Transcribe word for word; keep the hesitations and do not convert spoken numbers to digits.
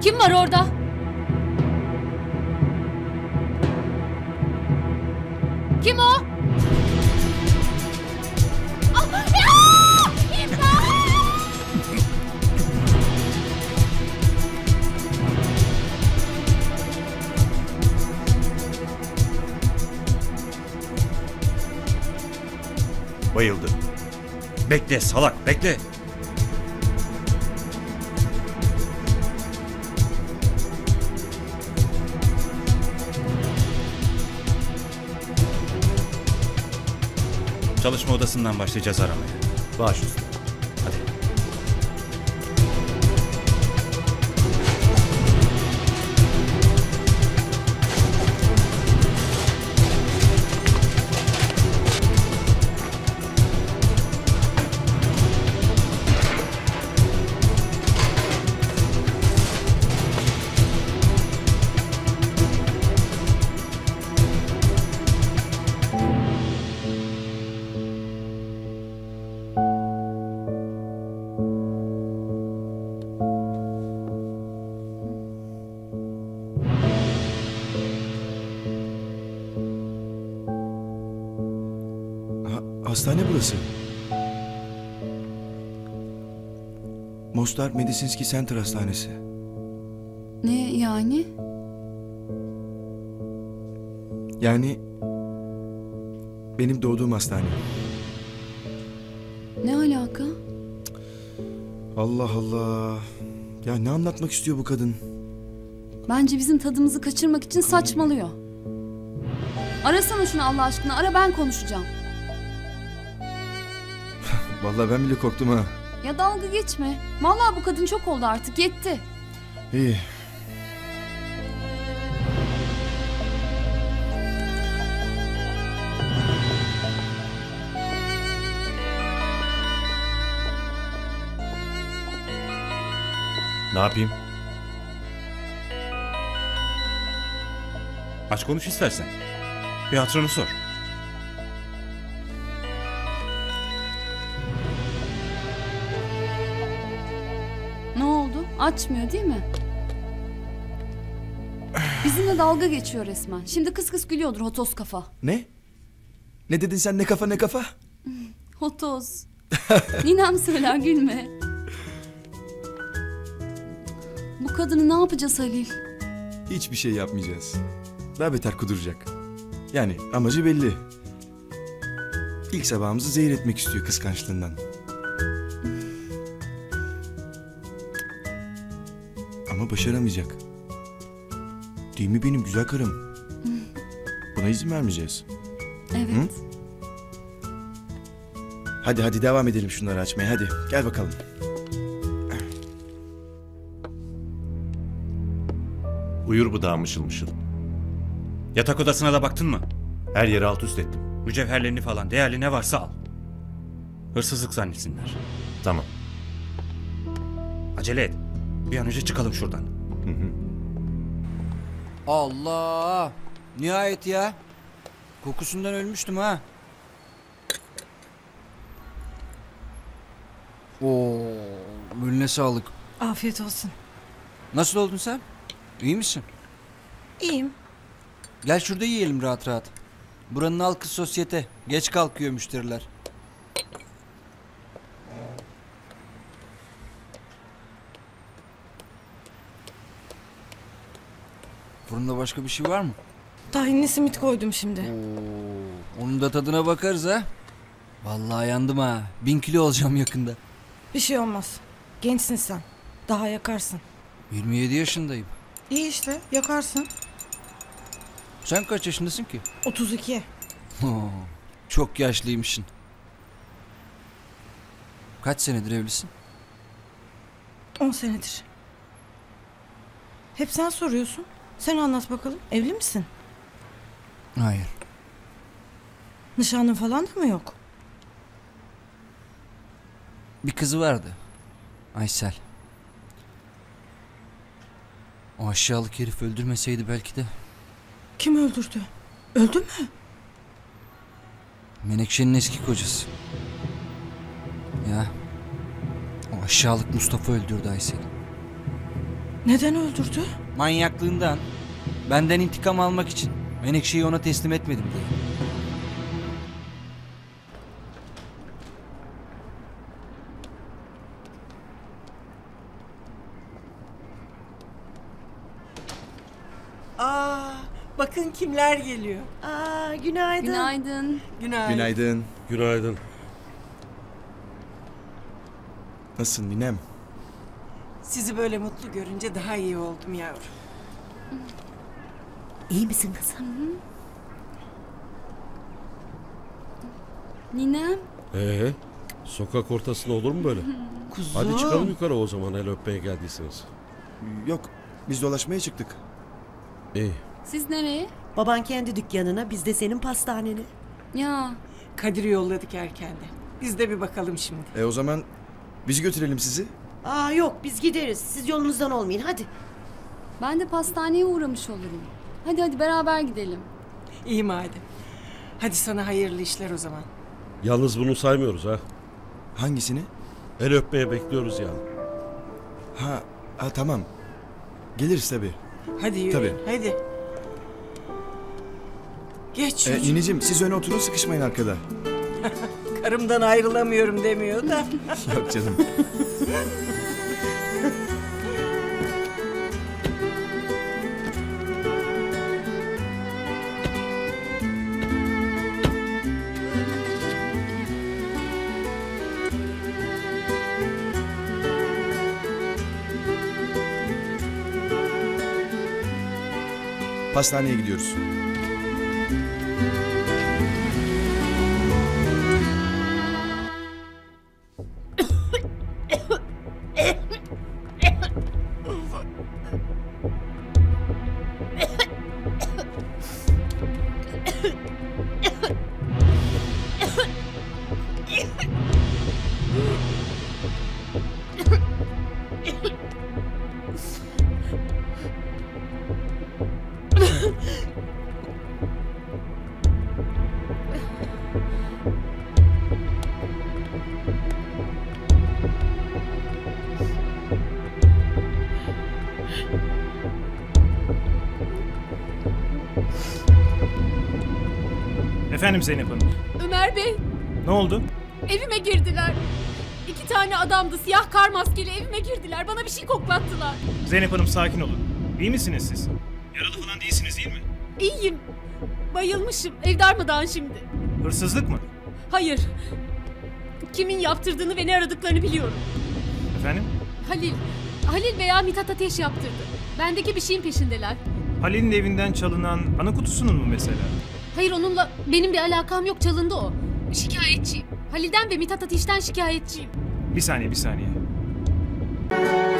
Kim var orada? Kim o? Ah, ya! İmdat! Bayıldı. Bekle salak, bekle. Çalışma odasından başlayacağız aramaya. Baş üstüne. Hadi. Hastane burası. Mostar Medisinski Center Hastanesi. Ne yani? Yani benim doğduğum hastane. Ne alaka? Allah Allah. Ya ne anlatmak istiyor bu kadın? Bence bizim tadımızı kaçırmak için saçmalıyor. Arasana şunu Allah aşkına. Ara, ben konuşacağım. Vallahi ben bile korktum ha. Ya dalga geçme. Vallahi bu kadın çok oldu artık. Yetti. İyi. Ne yapayım? Aç konuş istersen. Bir hatırını sor. Ne oldu? Açmıyor değil mi? Bizimle dalga geçiyor resmen. Şimdi kıs kıs gülüyordur hotoz kafa. Ne? Ne dedin sen, ne kafa ne kafa? Hotoz. Ninem söyler, gülme. Bu kadını ne yapacağız Halil? Hiçbir şey yapmayacağız. Daha beter kuduracak. Yani amacı belli. İlk sabahımızı zehir etmek istiyor kıskançlığından. Ama başaramayacak. Değil mi benim güzel karım? Buna izin vermeyeceğiz. Evet. Hı? Hadi hadi devam edelim şunları açmaya, hadi. Gel bakalım. Uyur bu daha mışıl mışıl. Yatak odasına da baktın mı? Her yeri alt üst ettim. Mücevherlerini falan, değerli ne varsa al. Hırsızlık zannetsinler. Tamam. Acele et. Bir an önce çıkalım şuradan. Hı hı. Allah! Nihayet ya. Kokusundan ölmüştüm ha. Oo, eline sağlık. Afiyet olsun. Nasıl oldun sen? İyi misin? İyiyim. Gel şurada yiyelim rahat rahat. Buranın halkı sosyete. Geç kalkıyor müşteriler. Fırında başka bir şey var mı? Tahinli simit koydum şimdi. Oo, onun da tadına bakarız ha. Vallahi yandım ha. Bin kilo olacağım yakında. Bir şey olmaz. Gençsin sen. Daha yakarsın. yirmi yedi yaşındayım. İyi işte, yakarsın. Sen kaç yaşındasın ki? otuz iki. Oo, çok yaşlıymışsın. Kaç senedir evlisin? on senedir. Hep sen soruyorsun. Sen anlat bakalım. Evli misin? Hayır. Nişanlın falan da mı yok? Bir kızı vardı. Aysel. O aşağılık herif öldürmeseydi belki de. Kim öldürdü? Öldü mü? Menekşe'nin eski kocası. Ya. O aşağılık Mustafa öldürdü Aysel'i. Neden öldürdü? Manyaklığından. Benden intikam almak için. Menekşe'yi ona teslim etmedim diye. Aa, bakın kimler geliyor. Aa, günaydın. Günaydın. Günaydın. Günaydın. Günaydın. Nasılsın ninem? Sizi böyle mutlu görünce daha iyi oldum yavrum. İyi misin kızım? Ninem. Ee, sokak ortasında olur mu böyle? Kuzum. Hadi çıkalım yukarı o zaman, el öpmeye geldiyseniz. Yok, biz dolaşmaya çıktık. İyi. Siz nereye? Baban kendi dükkanına, biz de senin pastanene. Ya Kadir'i yolladık erkenden. Biz de bir bakalım şimdi. E o zaman bizi götürelim sizi. Aa yok, biz gideriz. Siz yolunuzdan olmayın, hadi. ben de pastaneye uğramış olurum. Hadi hadi beraber gidelim. İyi madem. Hadi sana hayırlı işler o zaman. Yalnız bunu saymıyoruz ha. Hangisini? El öpmeye bekliyoruz yani. Ha, ha tamam. Geliriz tabii. Hadi yürü. Tabii. Hadi. Geç E, çocuğum. nineciğim siz öne oturun, sıkışmayın arkada. Karımdan ayrılamıyorum demiyor da. Yok canım. Pastaneye gidiyoruz. Efendim Zeynep Hanım. Ömer Bey, Ne oldu? evime girdiler. İki tane adamdı, siyah kar maskeli evime girdiler. Bana bir şey koklattılar. Zeynep Hanım sakin olun. İyi misiniz siz? Yaralı falan değilsiniz değil mi? İyiyim. Bayılmışım. Ev darmadağın şimdi. Hırsızlık mı? Hayır. Kimin yaptırdığını ve ne aradıklarını biliyorum. Efendim? Halil. Halil veya Mithat Ateş yaptırdı. Bendeki bir şeyin peşindeler. Halil'in evinden çalınan ana kutusunun mu mesela? Hayır, onunla benim bir alakam yok, çalındı o. Şikayetçiyim. Halil'den ve Mithat Ateş'ten şikayetçiyim. Bir saniye bir saniye.